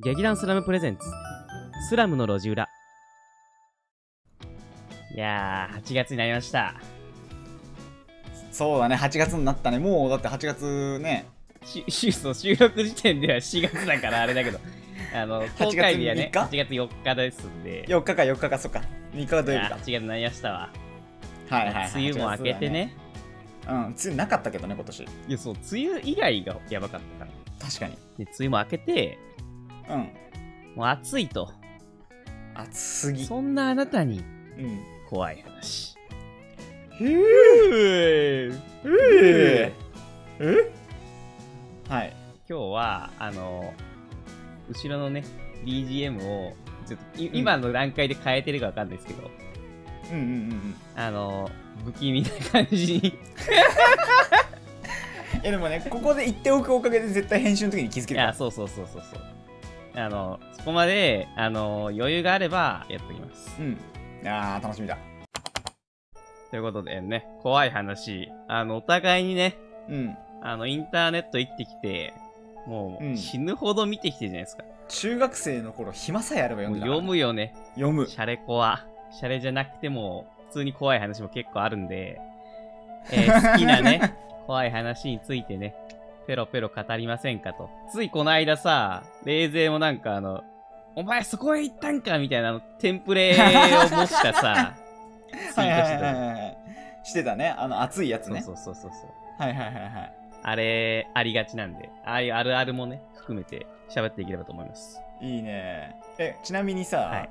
劇団スラムプレゼンツスラムの路地裏。いやー、8月になりました。 そうだね、8月になったね。もうだって8月ね。 収録時点では4月だからあれだけど公開日はね8月4日ですんで。 4日か4日か、そっか、3日が土曜日か。 8月になりましたわ。 はいはい、はい、 梅雨も明けてね。 うん、梅雨なかったけどね今年。 いや、そう、梅雨以外がやばかったから。 確かに。 で、梅雨も明けて、 うん、 もう暑いと。 暑すぎ。 そんなあなたに、 うん、 怖い話。 はい。 今日は後ろのね BGM をちょっと今の段階で変えてるかわかんないですけど、不気味な感じにいやでもね、ここで言っておくおかげで絶対編集の時に気づけるから。 いや、そうそこまで余裕があればやっときます。 うん。いやー、楽しみだ。 ということでね、怖い話、お互いにね、 うん、 インターネット行ってきて、もう死ぬほど見てきてるじゃないですか。 中学生の頃暇さえあれば読んでたから。 読むよね。 読む。 シャレコア。シャレじゃなくても普通に怖い話も結構あるんで、好きなね怖い話についてねペロペロ語りませんかと。ついこの間さ、レイゼーもなんかお前そこへ行ったんかみたいなテンプレを模したさツイートしてた。 してたね、熱いやつね。 そう。 はいはいはいはい。 あれありがちなんで、ああいうあるあるもね含めて喋っていければと思います。 いいね。ちなみにさ、 はい、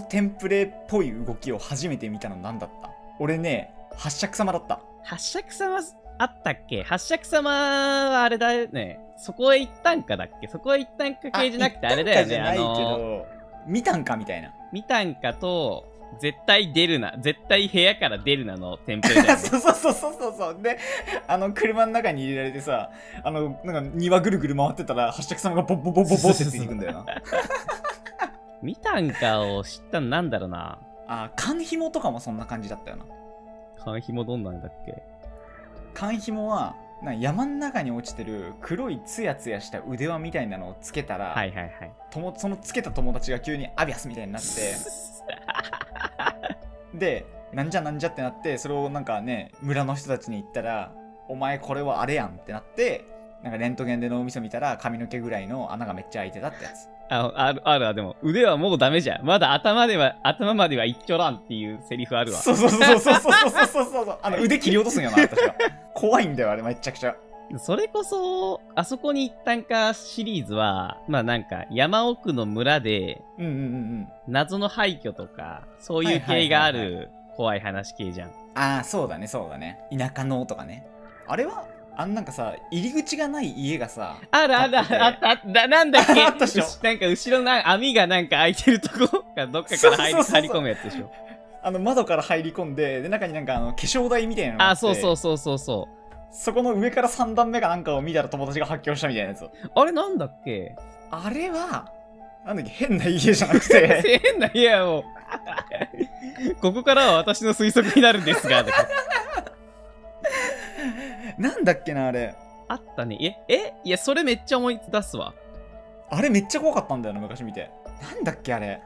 テンプレっぽい動きを初めて見たの何だった？俺ね、八尺様だった。 八尺様あったっけ？八尺様はあれだよね。そこへ行ったんかだっけ？そこへ行ったんか系じゃなくてあれだよね。 じゃないけど、見たんかみたいな。 見たんかと、絶対出るな、絶対部屋から出るなのテンプレだよね。 そう。で、車の中に入れられてさ、なんか庭ぐるぐる回ってたら、八尺様がボボボボボってついていくんだよな。 見たんかを知ったのなんだろうな。 缶紐とかもそんな感じだったよな。 缶紐どんなんだっけ？ 缶紐は山の中に落ちてる黒いツヤツヤした腕輪みたいなのをつけたら、そのつけた友達が急にアビアスみたいになってで、なんじゃってなって、それをなんかね、村の人たちに言ったら、お前これはあれやんってなって、なんかレントゲンで脳みそ見たら髪の毛ぐらいの穴がめっちゃ開いてたってやつ。 でも腕はもうダメじゃん。まだ頭までは一丁らんっていうセリフあるわ。 そう。腕切り落とすんよな、私は。怖いんだよ、あれ、めちゃくちゃ。 それこそ、あそこに行ったんかシリーズは、まあなんか山奥の村で、謎の廃墟とか、そういう系がある怖い話系じゃん。 そうだね。田舎のとかね。あれはなんかさ、入り口がない家がさ、 あった、なんだっけ？ あったでしょ。 なんか後ろの網がなんか開いてるとこがどっかから入り込むやつでしょ。 窓から入り込んで、で、中になんか化粧台みたいなのがあって。 そう。 そこの上から3段目かなんかを見たら友達が発狂したみたいなやつ。 あれなんだっけ？ あれは、なんだっけ、変な家じゃなくて。 変な家やもう。ここからは私の推測になるんですが。 なんだっけな、あれ。 あったね。いや、それめっちゃ思い出すわ。 あれめっちゃ怖かったんだよな、昔見て。なんだっけ、あれ。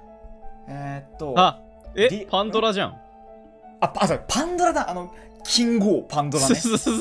パンドラじゃん。 そう、パンドラだ。金剛パンドラね。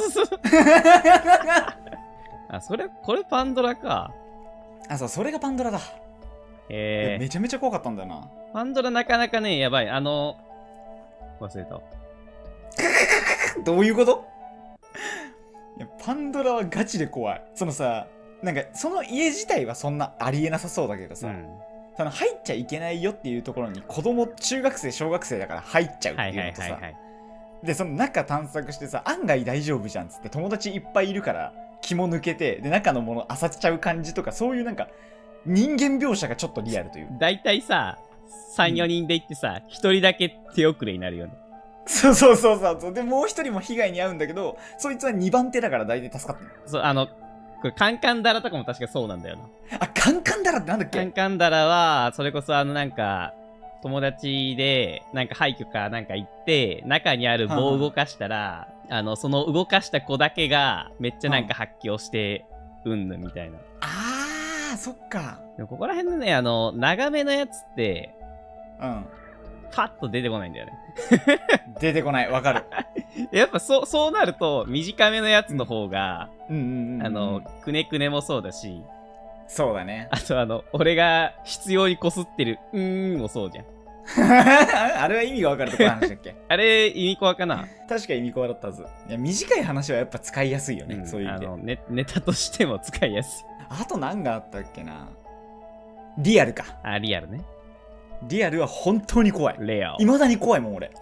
これパンドラか。 そう、それがパンドラだ。めちゃめちゃ怖かったんだよな。 パンドラなかなかね、やばい。忘れた。 どういうこと？いや、パンドラはガチで怖い。そのさ、なんかその家自体はそんなありえなさそうだけどさ、その入っちゃいけないよっていうところに子供、中学生小学生だから入っちゃうっていうのとさ、でその中探索してさ、案外大丈夫じゃんっつって友達いっぱいいるから肝抜けて、で中のもの漁っちゃう感じとか、そういうなんか人間描写がちょっとリアルという。 だいたいさ 3,4 人で行ってさ、1人だけ手遅れになるよね。 そうでもう一人も被害に遭うんだけど、そいつは2番手だから大体助かってる。 そう、これカンカンダラとかも確かそうなんだよな。 カンカンダラってなんだっけ？ カンカンダラはそれこそなんか友達でなんか廃墟かなんか行って中にある棒を動かしたら、その動かした子だけがめっちゃなんか発狂してうんぬみたいな。 あそっか。 でもここら辺のね、長めのやつって、 うん。 パッと出てこないんだよね。 出てこない。わかる。 やっぱそうなると、短めのやつの方が、くねくねもそうだし、 そうだね。 あと俺が必要にこすってる、もそうじゃん。 あれは意味がわかるところの話だっけ？ あれ、意味コアかな？ 確か意味コアだったはず。いや、短い話はやっぱ使いやすいよね。そういう意味で。ネタとしても使いやすい。 あと何があったっけな。リアルか。 あ、リアルね。 リアルは本当に怖い。 レア。 未だに怖いもん、俺。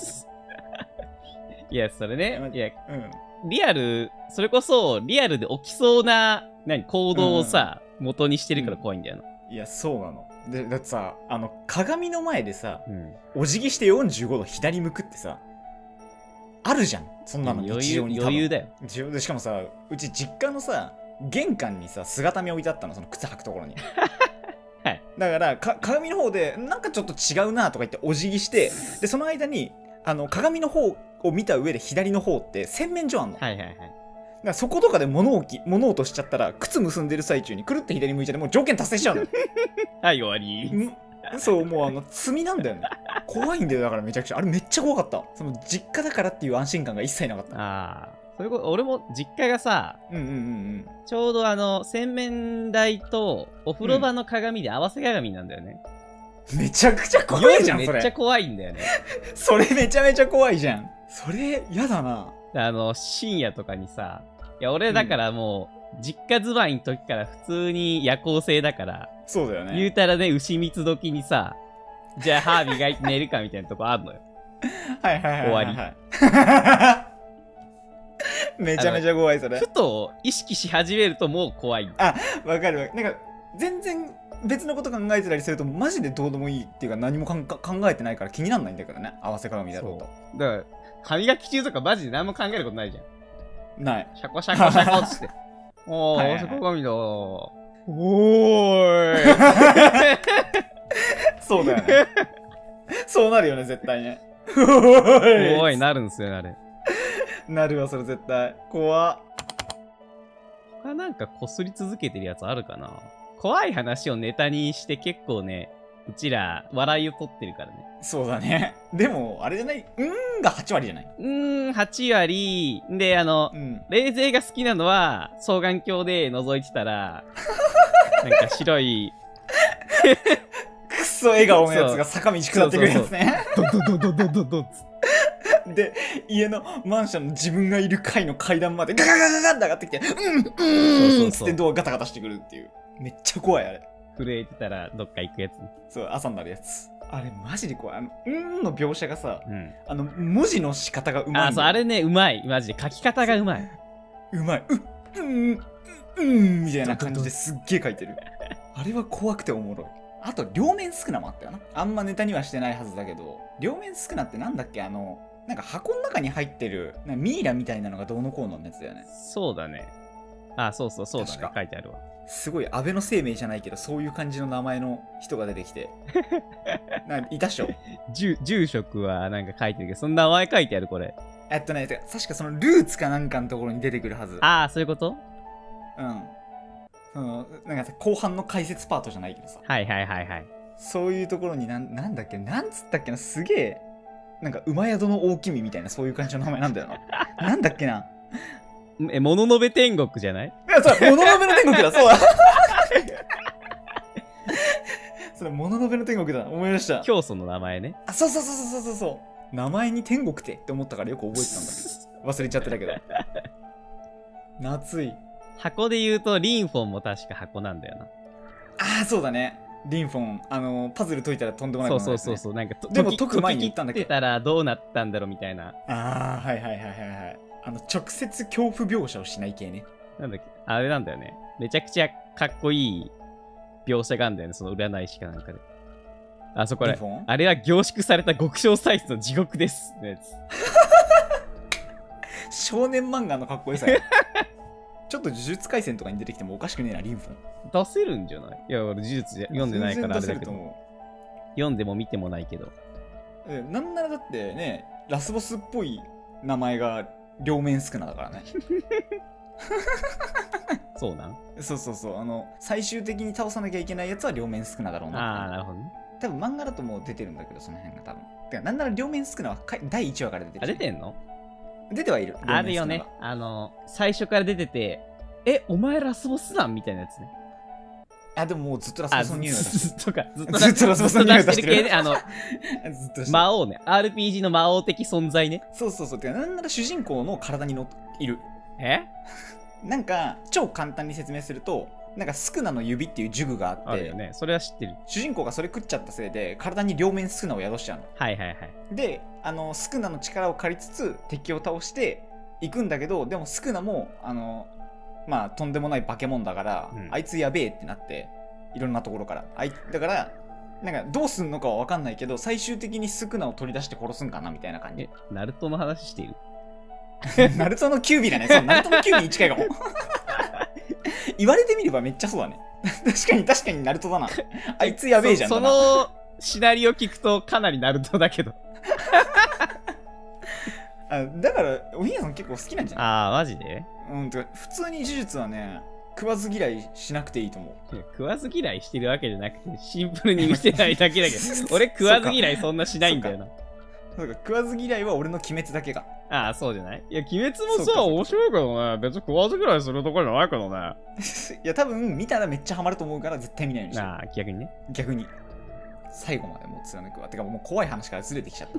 いや、それね。いや、リアル、それこそ、リアルで起きそうな、行動をさ、元にしてるから怖いんだよな。 いや、そうなの。で、だってさ、鏡の前でさ、お辞儀して45度左向くってさ、あるじゃん。そんなの日常に。 余裕だよ。 で、しかもさ、うち実家のさ、玄関にさ、姿見置いてあったの、その靴履くところに。 はい。 だから鏡の方で、なんかちょっと違うなとか言ってお辞儀して、で、その間に、鏡の方を見た上で左の方って洗面所あんの。 はいはいはい。 だからそことかで物音しちゃったら、靴結んでる最中にくるって左向いちゃって、もう条件達成しちゃうのよ。 はい、終わり。 そう、もう罪なんだよね。怖いんだよ、だからめちゃくちゃ。あれめっちゃ怖かった。その実家だからっていう安心感が一切なかった。 ああ。そういうこと、俺も実家がさ、ちょうど洗面台とお風呂場の鏡で合わせ鏡なんだよね。 めちゃくちゃ怖いじゃん、それ。 めっちゃ怖いんだよね。 それめちゃめちゃ怖いじゃん。それ、やだな。 深夜とかにさ、いや、俺だからもう、実家住まいの時から普通に夜行性だから、 そうだよね。 言うたらね、牛蜜時にさ、じゃあ歯磨いて寝るかみたいなとこあるのよ。 はいはいはい。 終わり。 めちゃめちゃ怖い、それ。 ふと意識し始めるともう怖い。 あ、わかるわ。なんか、全然別のこと考えてたりすると、マジでどうでもいいっていうか、何も考えてないから気になんないんだけどね。合わせ鏡だろうと。 だから、歯磨き中とかマジで何も考えることないじゃん。 ない。 シャコシャコシャコっつって。おー、合わせ鏡だー。おーい。 そうだよね。そうなるよね、絶対ね。 おい、なるんすよね、あれ。 なるわ、それ絶対。怖っ。 他なんかこすり続けてるやつあるかな？怖い話をネタにして結構ね、うちら笑いを取ってるからね。 そうだね。でも、あれじゃない？が8割じゃない ？8割。で、冷静が好きなのは、双眼鏡で覗いてたら、なんか白い、 くっそ笑顔のやつが坂道下ってくるやつね。 ドドドドドドドッで、家のマンションの自分がいる階の階段までガガガガガって上がってきて、つってドアガタガタしてくるっていう。めっちゃ怖い、あれ。 震えてたらどっか行くやつ。 そう、朝になるやつ。あれマジで怖い。の描写がさ、文字の仕方がうまい。 そう、あれね、うまい。マジで書き方がうまい。 うまい。みたいな感じですっげえ書いてる。あれは怖くておもろい。あと、両面スクナもあったよな。あんまネタにはしてないはずだけど、両面スクナってなんだっけ？なんか箱の中に入ってるミイラみたいなのがどうのこうののやつだよね。 そうだね。そうだね。書いてあるわ。 すごい安倍の生命じゃないけど、そういう感じの名前の人が出てきて。いたっしょ。 住職はなんか書いてるけど、その名前書いてあるこれ。 確かそのルーツかなんかのところに出てくるはず。 そういうこと？ なんかさ、後半の解説パートじゃないけどさ。 はい。 そういうところになんだっけ、なんつったっけな、すげえ、なんか馬宿の大君みたいなそういう感じの名前なんだよな。なんだっけな。 もののべ天国じゃない？ いや、そう、もののべの天国だ、そうだ。それ、もののべの天国だ、思い出した。 教祖の名前ね。 そう。名前に天国って思ったからよく覚えてたんだけど。忘れちゃってたけど。夏い。 箱で言うと、リンフォンも確か箱なんだよな。 そうだね。リンフォン、パズル解いたらとんでもないものですね。 そう。なんか、 でも解く前に言ったんだけど。 解き切ってたらどうなったんだろうみたいな。 はい。直接恐怖描写をしない系ね。 なんだっけ、あれなんだよね。めちゃくちゃかっこいい描写があるんだよね、その占い師かなんかで。あれは凝縮された極小サイズの地獄です。 少年漫画のかっこよさや。ちょっと呪術廻戦とかに出てきてもおかしくねえな、リンフォン。 出せるんじゃない？いや、俺呪術読んでないからあれだけど。読んでも見てもないけど。 なんならだってね、ラスボスっぽい名前が両面スクナだからね。 そうなん？ そうそうそう、最終的に倒さなきゃいけないやつは両面宿儺だろうな。 ああ、なるほどね。 多分漫画だともう出てるんだけど、その辺が多分。てか、なんなら両面宿儺は第1話から出てる。 あ、出てんの？ 出てはいる。 あるよね。最初から出てて、お前ラスボスなんみたいなやつね。 あ、でももうずっとラスボスの匂いがずっとか。 ずっとラスボスの匂いがしてる系ね。 ずっとしてる。 魔王ね。RPG の魔王的存在ね。 そうそうそう。てか、なんなら主人公の体にいる。なんか、超簡単に説明すると、なんかスクナの指っていう呪具があって、 あるよね。それは知ってる。 主人公がそれ食っちゃったせいで体に両面スクナを宿しちゃうの。 はいはいはい。 で、スクナの力を借りつつ敵を倒していくんだけど、でもスクナもまあとんでもない化け物だから、あいつやべえってなって、いろんなところからだからなんかどうすんのかは分かんないけど、最終的にスクナを取り出して殺すんかなみたいな感じ。 ナルトの話している？ ナルトのキュービだね。そう、ナルトのキュービに近いかも。言われてみればめっちゃそうだね。確かにナルトだな。あいつやべえじゃん。 そのシナリオ聞くとかなりナルトだけど。 だからおひやさん結構好きなんじゃない？ ああ、マジで？ 普通に呪術はね、食わず嫌いしなくていいと思う。 食わず嫌いしてるわけじゃなくて、シンプルに見てないだけだけど、俺食わず嫌いそんなしないんだよな。 そうか、食わず嫌いは俺の鬼滅だけか。 ああ、そうじゃない？いや、鬼滅もさ、面白いけどね。別に食わず嫌いするところじゃないけどね。 いや、多分見たらめっちゃハマると思うから絶対見ないようにしてる。 ああ、逆にね。 逆に。最後までもう貫くわ。てかもう怖い話からずれてきちゃった。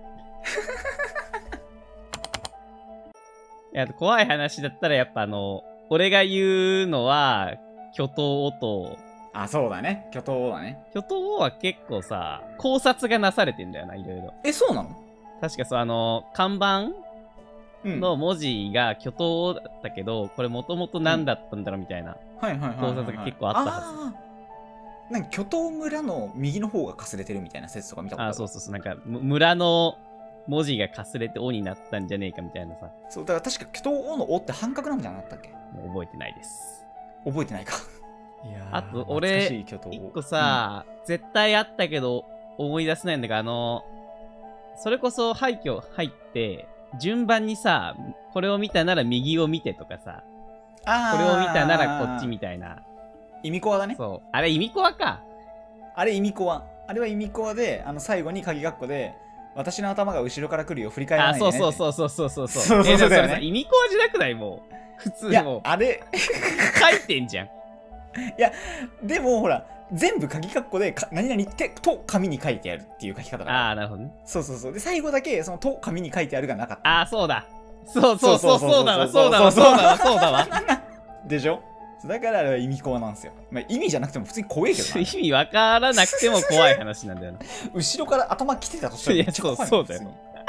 いや、怖い話だったらやっぱ俺が言うのは、巨頭と、 あ、そうだね。巨頭だね。 巨頭は結構さ、考察がなされてんだよな、いろいろ。 そうなの？ 確かそう、看板の文字が巨頭だったけど、これもともと何だったんだろうみたいな考察が結構あったはず。なんか巨頭村の右の方がかすれてるみたいな説とか見たことある。 そうそうそう。なんか村の文字がかすれて「お」になったんじゃねえかみたいなさ。 そうだから確か巨頭「お」の「お」って半角なんじゃなかったっけ？ もう覚えてないです。 覚えてないか。いやあと俺一個さ、絶対あったけど思い出せないんだが、それこそ廃墟入って順番にさ、これを見たなら右を見てとかさ、これを見たならこっちみたいな。 イミコアだね。 そう。あれイミコアか。 あれイミコア。あれはイミコアで、最後に鍵括弧で、私の頭が後ろから来るよ、振り返らないでね。 そう。 そうだよね。 イミコアじゃなくない？もう。普通もう。 あれ書いてんじゃん。 いや、でもほら、全部鍵括弧で、何々ってと紙に書いてあるっていう書き方だから。 ああ、なるほどね。 そう。で、最後だけ、そのと紙に書いてあるがなかった。 ああ、そうだ。そうだわ。 でしょ？だからあれは意味コアなんですよ。まあ、意味じゃなくても普通に怖いけどな。 意味わからなくても怖い話なんだよな。 後ろから頭来てたとしたらめっちゃ怖い。 そうだよ。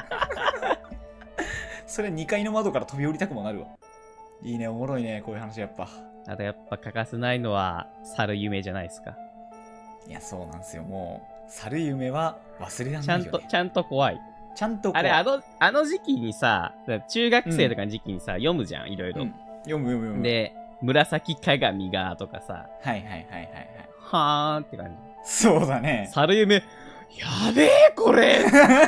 それ2階の窓から飛び降りたくもなるわ。いいね、おもろいね、こういう話やっぱ。 あとやっぱ欠かせないのは猿夢じゃないですか。 いや、そうなんですよ。もう猿夢は忘れられないよね。 ちゃんと怖い。 ちゃんと怖い。 あれ、あの時期にさ、中学生とかの時期にさ、読むじゃん、いろいろ。 読む。 で、紫鏡がとかさ。 はい。 はーんって感じ。 そうだね。 猿夢、やべえ、これ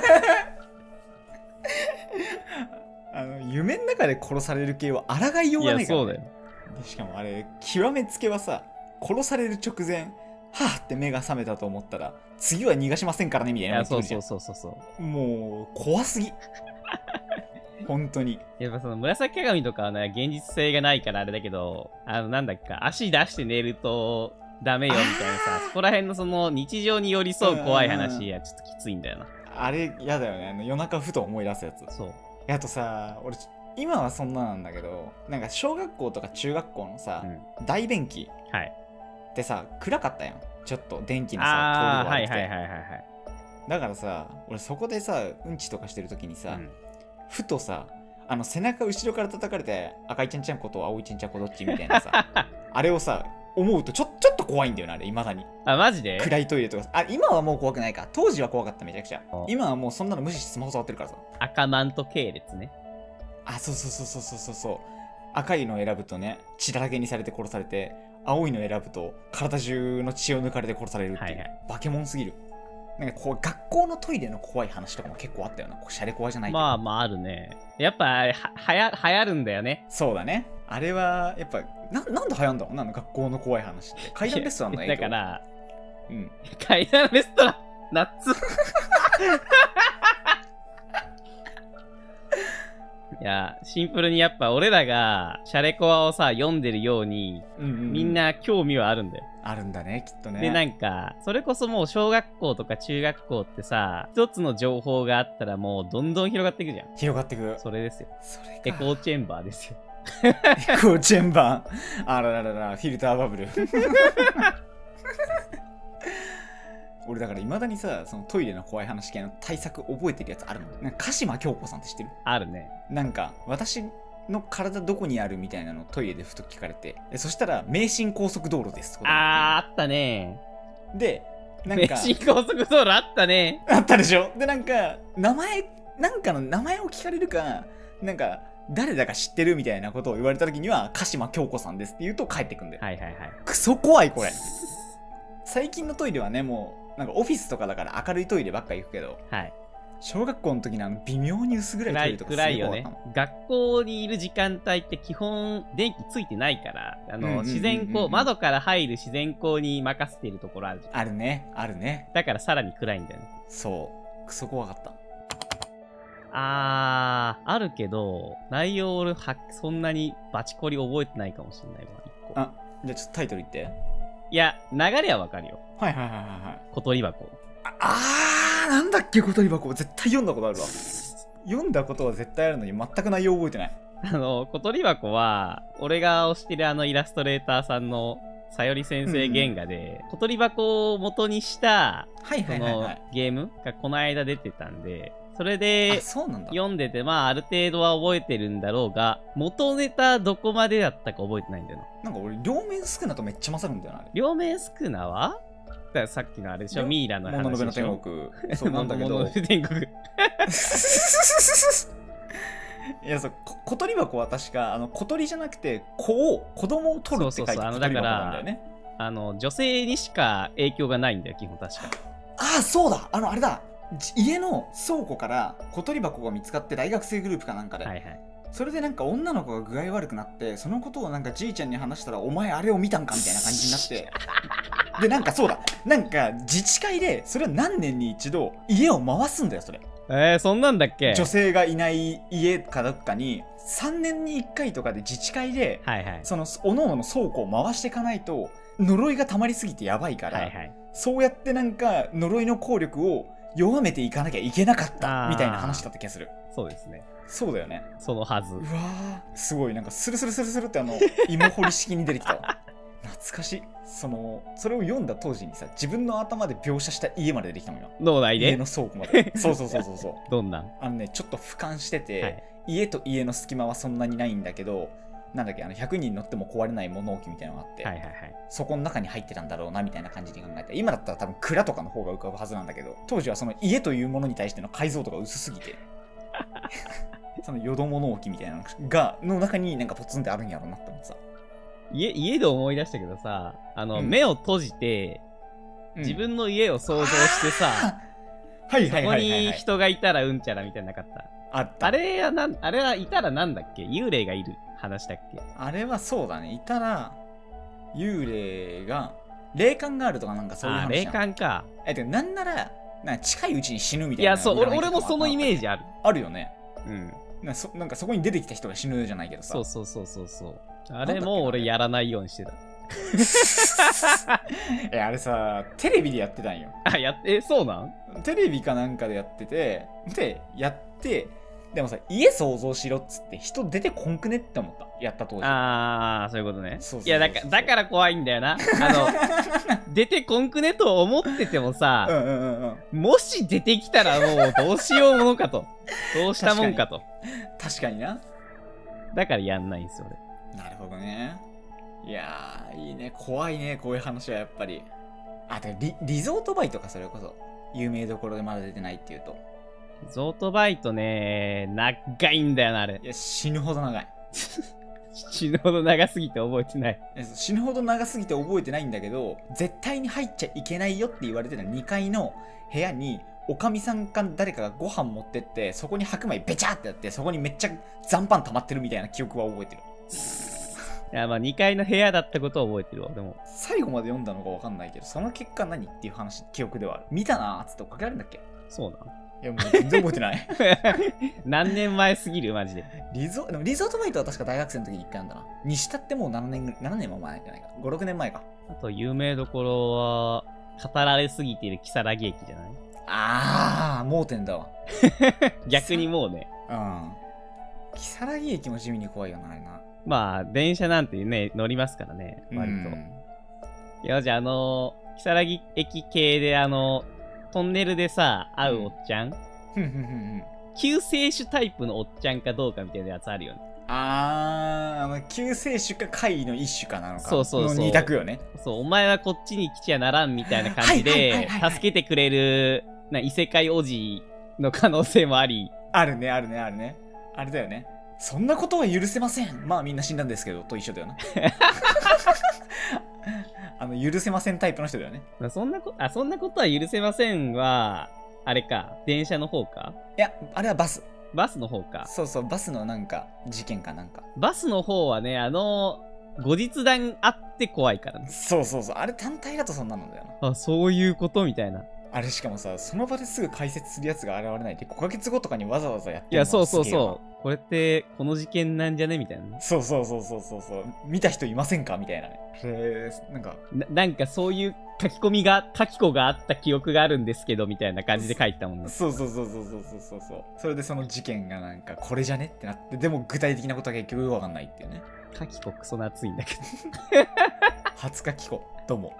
夢の中で殺される系は抗いようがないから、ね。 いや、そうだよ。 しかもあれ、極めつけはさ、殺される直前、はぁって目が覚めたと思ったら、次は逃がしませんからねみたいな。 そう。 もう、怖すぎ。本当に。 やっぱその紫鏡とかはね、現実性がないからあれだけど、なんだっけか、足出して寝るとダメよみたいなさ、そこら辺のその日常に寄り添う怖い話はちょっときついんだよな。 あれ、やだよね。夜中ふと思い出すやつ。 そう。 あとさ、俺、今はそんななんだけど、なんか小学校とか中学校のさ、大便器ってさ、暗かったやん。ちょっと電気のさ、通りが悪くて。だからさ、俺そこでさ、うんちとかしてる時にさ、ふとさ、背中後ろから叩かれて、赤いちゃんちゃんこと青いちゃんちゃんこどっちみたいなさ、あれをさ、思うとちょっと怖いんだよな、あれ、未だに。 あ、マジで？ 暗いトイレとか。今はもう怖くないか。当時は怖かった、めちゃくちゃ。今はもうそんなの無視してスマホ触ってるからさ。 赤マント系列ね。 そう。赤いのを選ぶとね、血だらけにされて殺されて、青いのを選ぶと体中の血を抜かれて殺されるっていう。化け物すぎる。 なんかこう学校のトイレの怖い話とかも結構あったよな。こうシャレ怖じゃないけど。 まあまああるね。やっぱ流行るんだよね。 そうだね。あれはやっぱなんで流行んだろうな、学校の怖い話って。階段レストランの影響。 だから、 うん。 階段レストラン、夏。いや、シンプルにやっぱ俺らがシャレコアをさ、読んでるように、みんな興味はあるんだよ。 あるんだね、きっとね。 で、なんか、それこそもう小学校とか中学校ってさ、一つの情報があったらもうどんどん広がっていくじゃん。 広がっていく。 それですよ。 それか。 エコーチェンバーですよ。 エコーチェンバー。あらららら、フィルターバブル。俺だから未だにさ、そのトイレの怖い話系の対策覚えてるやつあるの。なんか鹿島京子さんって知ってる？ あるね。 なんか私の体どこにあるみたいなのトイレでふと聞かれて、そしたら名神高速道路ですとか。 あったね。 で、なんか名神高速道路あったね。 あったでしょ。で、なんかなんかの名前を聞かれるか、なんか誰だか知ってるみたいなことを言われた時には鹿島京子さんですって言うと帰ってくんだよ。 はいはいはい。 クソ怖いこれ。最近のトイレはね、もうなんかオフィスとかだから明るいトイレばっか行くけど、はい、小学校の時の微妙に薄暗いトイレとか暗いよね。学校にいる時間帯って基本電気ついてないから、自然光、窓から入る自然光に任せているところあるじゃん。 あるね、あるね。 だからさらに暗いんだよね。 そう、クソ怖かった。 あるけど、内容俺そんなにバチコリ覚えてないかもしれないわ、1個。 あ、じゃあちょっとタイトル言って。 いや、流れはわかるよ。 はいはいはいはい。 小鳥箱。 なんだっけ、小鳥箱。絶対読んだことあるわ。読んだことは絶対あるのに全く内容覚えてない。 小鳥箱は、俺が推してるイラストレーターさんのさより先生原画で、小鳥箱を元にした、ゲームがこの間出てたんで、それで読んでて、まあある程度は覚えてるんだろうが、元ネタどこまでだったか覚えてないんだよな。 なんか俺、両面スクナとめっちゃ勝るんだよな。 両面スクナはだからさっきのあれでしょ、ミイラの話でしょ。 もののべの天国。そうなんだけど。 もののべ天国。 いや、そう、小鳥箱は確か、小鳥じゃなくて、子供を取るって書いて小鳥箱なんだよね。 女性にしか影響がないんだよ、基本確か。 そうだ、あれだ。家の倉庫から小鳥箱が見つかって大学生グループかなんかで、はいはい、それでなんか女の子が具合悪くなって、そのことをなんかじいちゃんに話したら、お前あれを見たんかみたいな感じになってで、なんかそうだ、なんか自治会でそれは何年に一度家を回すんだよ、それ。 そんなんだっけ。 女性がいない家かどっかに3年に1回とかで自治会で、はいはい、その各々の倉庫を回していかないと呪いが溜まりすぎてやばいから、はいはい、そうやってなんか呪いの効力を弱めていかなきゃいけなかったみたいな話だった気がする。 そうですね。 そうだよね。 そのはず。 うわー、すごいなんかスルスルスルスルって芋掘り式に出てきたわ。懐かしい。それを読んだ当時にさ、自分の頭で描写した家まで出てきたもんよ。 脳内で家の倉庫まで。そう。 どんなちょっと俯瞰してて、はい、家と家の隙間はそんなにないんだけど、なんだっけ、100人乗っても壊れない物置みたいなのがあって、はいはいはい、そこの中に入ってたんだろうなみたいな感じに考えて、今だったら多分蔵とかの方が浮かぶはずなんだけど、当時はその家というものに対しての解像度が薄すぎてその淀物置みたいなのの中になんかポツンってあるんやろうなって思ってさ、 家で思い出したけどさ、目を閉じて、自分の家を想像してさ、そこに人がいたらうんちゃらみたいななかった。 あった。 あれはいたらなんだっけ、幽霊がいる話だっけ。 あれはそうだね。いたら、幽霊が、霊感があるとかなんかそういう話。 霊感か。 なんなら、近いうちに死ぬみたいな。 いや、そう、俺もそのイメージある。 あるよね。 うん。 なんかそこに出てきた人が死ぬじゃないけどさ。 そう。あれも俺やらないようにしてた。 あれさ、テレビでやってたんよ。 そうなん？ テレビかなんかでやってて、でもさ、家想像しろっつって人出てこんくねって思った。やった当時。 そういうことね。いや、だから怖いんだよな。出てこんくねと思っててもさ、もし出てきたらもうどうしようものかと。どうしたもんかと。 確かにな。 だからやんないんですよ、俺。 なるほどね。いやー、いいね。怖いね、こういう話はやっぱり。リゾートバイとかそれこそ。有名どころでまだ出てないっていうと。 リゾートバイトね、長いんだよな、あれ。 いや、死ぬほど長い。 死ぬほど長すぎて覚えてない。 死ぬほど長すぎて覚えてないんだけど、絶対に入っちゃいけないよって言われてた2階の部屋に、おかみさんか誰かがご飯持ってって、そこに白米ベチャってやって、そこにめっちゃ残飯溜まってるみたいな記憶は覚えてる。 いや、まあ2階の部屋だったことは覚えてるわ。でも最後まで読んだのか分かんないけど、その結果何っていう話、記憶ではある。見たなーっつって追っかけられるんだっけ。 そうなん。 いやもう全然覚えてない。 何年前すぎるマジで。 でもリゾートバイトは確か大学生の時に1回なんだな。にしたってもう7年も前じゃないか。5、6年前か。 あと有名どころは、語られすぎている如月駅じゃない？ あー、盲点だわ。 逆にもうね。 うん。如月駅も地味に怖いよな、あれな。 まあ、電車なんてね、乗りますからね、割と。いや、じゃあ如月駅系でトンネルでさ、会うおっちゃん、救世主タイプのおっちゃんかどうかみたいなやつあるよね。 救世主か怪異の一種かなのか。 そうそうそう。 の二択よね。 そう、お前はこっちに来ちゃならんみたいな感じで、助けてくれる、異世界おじの可能性もあり。 あるね。あれだよね。そんなことは許せません。まあみんな死んだんですけど、と一緒だよな。許せませんタイプの人だよね。 そんなことは許せませんは、あれか、電車の方か？ いや、あれはバス。 バスの方か。 そうそう、バスのなんか、事件かなんか。 バスの方はね、後日談あって怖いからね。 そう。あれ単体だとそんなのだよな。 あ、そういうことみたいな。 あれしかもさ、その場ですぐ解説するやつが現れないで、5ヶ月後とかにわざわざやってるの。いや、そう。これって、この事件なんじゃねみたいな。 そう。見た人いませんかみたいなね。 なんかそういう書き子があった記憶があるんですけど、みたいな感じで書いてたもんね。 そう。それでその事件がなんか、これじゃねってなって、でも具体的なことは結局わかんないっていうね。 書き子クソ夏いんだけど。 初書き子、どうも。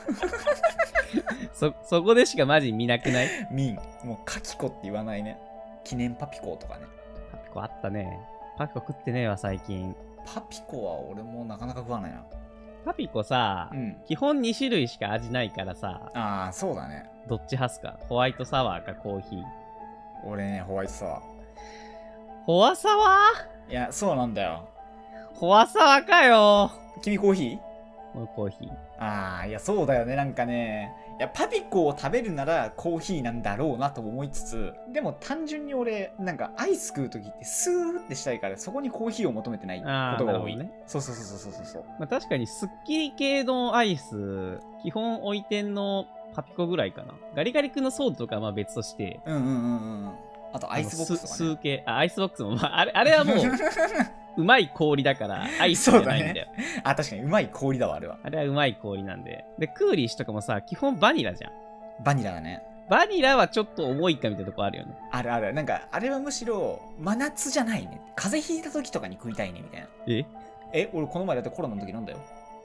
そこでしかマジ見なくない？ もう書き子って言わないね。記念パピコとかね。 パピコあったね。パピコ食ってねえわ、最近。 パピコは俺もなかなか食わないな。 パピコさ、基本2種類しか味ないからさ。 ああ、そうだね。 どっち派っすか？ホワイトサワーかコーヒー。 俺ね、ホワイトサワー。 ホワサワー？いや、そうなんだよ。 ホワサワかよ。 君コーヒー？ 俺コーヒー。 ああ、いや、そうだよね。なんかね、いや、パピコを食べるならコーヒーなんだろうなと思いつつ、でも単純に俺、なんかアイス食うときってスーってしたいから、そこにコーヒーを求めてないことが多い。 ね。 そう。 まあ確かにスッキリ系のアイス、基本置いてんのパピコぐらいかな。ガリガリ君のソードとかはまあ別として。 あとアイスボックスとかね。 数系、アイスボックスも、まあ、あれはもう、うまい氷だから、アイスじゃないんだよ。 ね、確かにうまい氷だわ、あれは。 あれはうまい氷なんで。で、クーリッシュとかもさ、基本バニラじゃん。 バニラだね。 バニラはちょっと重いかみたいなとこあるよね。 ある。なんか、あれはむしろ、真夏じゃないね。風邪ひいた時とかに食いたいね、みたいな。俺この前だってコロナの時飲んだよ。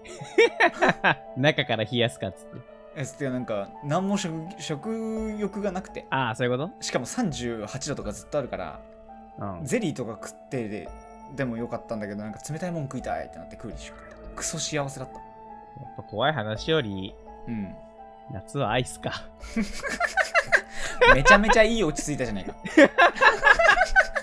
中から冷やすかっつって。 なんか、何も食欲がなくて。 ああ、そういうこと？ しかも38度とかずっとあるから、ゼリーとか食ってでもよかったんだけど、なんか冷たいもん食いたいってなってクーリッシュ食った。クソ幸せだった。やっぱ怖い話より、夏はアイスか。 めちゃめちゃいい落ち着いたじゃないか。